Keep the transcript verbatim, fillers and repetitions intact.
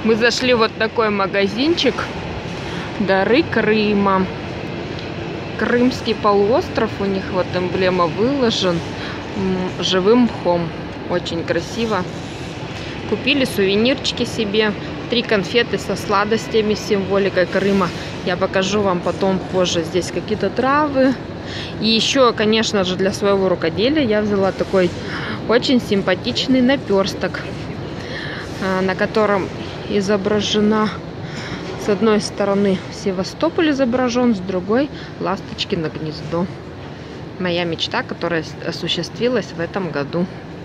Мы зашли в вот такой магазинчик. Дары Крыма. Крымский полуостров, у них вот эмблема выложен живым мхом. Очень красиво. Купили сувенирчики себе. Три конфеты со сладостями, с символикой Крыма. Я покажу вам потом позже. Здесь какие-то травы. И еще, конечно же, для своего рукоделия я взяла такой очень симпатичный наперсток, на котором изображена с одной стороны Севастополь изображен, с другой ласточкино гнездо. Моя мечта, которая осуществилась в этом году.